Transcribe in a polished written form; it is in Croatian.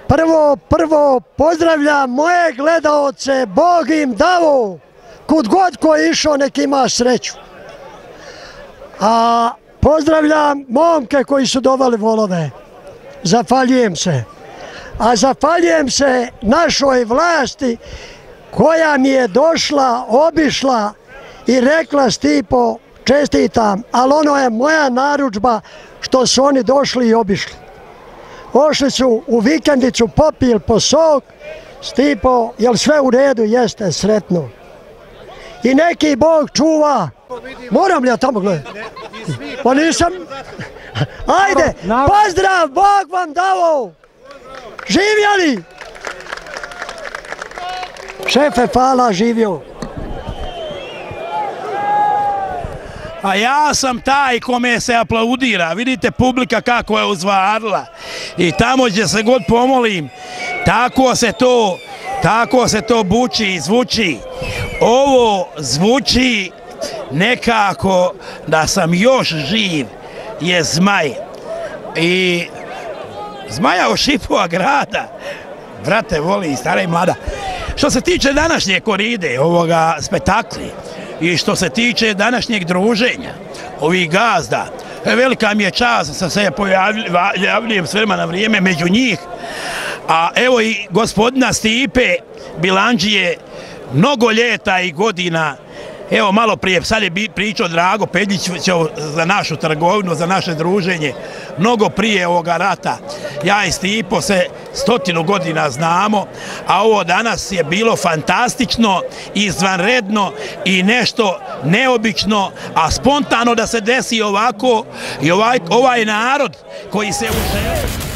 Prvo pozdravljam moje gledaoce, Bog im dao, kud god ko je išao nek ima sreću. A pozdravljam momke koji su dovali volove, zahvaljujem se. A zahvaljujem se našoj vlasti koja mi je došla, obišla i rekla Stipo, čestitam, ali ono je moja narudžba što su oni došli i obišli. Ošli su u vikendicu, popili po sok, Stipo, jel sve u redu? Jeste, sretno. I neki Bog čuva. Moram li ja tamo gledati? Pa nisam. Ajde, pozdrav, Bog vam dao. Živjeli? Šefe, hvala, živio. A ja sam taj kome se aplaudira, vidite publika kako je uzvarila i tamo gdje se god pomolim, tako se to buči i zvuči. Ovo zvuči nekako da sam još živ, je Zmaj. I Zmaja ošipova grada, brate voli stara i mlada. Što se tiče današnje koride, ovoga spektakli, i što se tiče današnjeg druženja, ovih gazda, velika mi je čast da se pojavljujem s vremena na vrijeme među njih, a evo i gospodina Stipe Bilandžije, mnogo ljeta i godina. Evo malo prije, sad je pričao Drago Pedljić za našu trgovinu, za naše druženje, mnogo prije ovoga rata. Ja i Stipo se 100 godina znamo, a ovo danas je bilo fantastično, izvanredno i nešto neobično, a spontano da se desi ovako i ovaj narod koji se uželio.